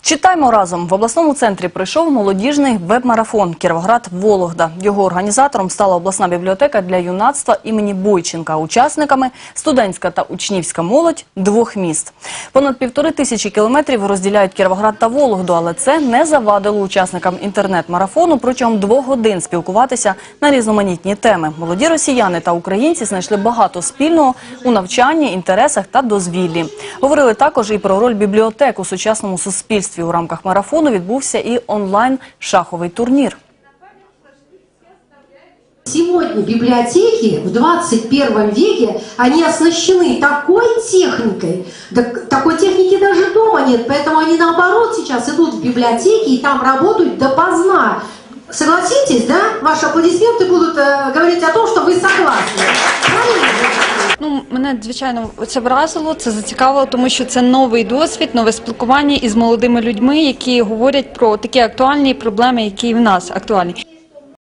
Читаймо разом. В обласному центрі пройшов молодіжний веб-марафон «Кіровоград-Вологда». Його організатором стала обласна бібліотека для юнацтва імені Бойченка. Учасниками – студентська та учнівська молодь двох міст. Понад 1500 кілометрів розділяють Кіровоград та Вологду, але це не завадило учасникам інтернет-марафону протягом 2 годин спілкуватися на різноманітні теми. Молоді росіяни та українці знайшли багато спільного у навчанні, інтересах та дозвіллі. Говорили також і про роль бібліотек у сучасному суспільстві. У рамках марафону відбувся і онлайн-шаховий турнір. Сегодня библиотеки в 21 веке, они оснащены такой техникой, такой техники даже дома нет, поэтому они наоборот сейчас идут в библиотеки и там работают допоздна. Согласитесь, да? Ваши аплодисменты будут говорить о том, что вы согласны. Мене, звичайно, це вразило, це зацікавило, тому що це новий досвід, нове спілкування із молодими людьми, які говорять про такі актуальні проблеми, які і в нас актуальні.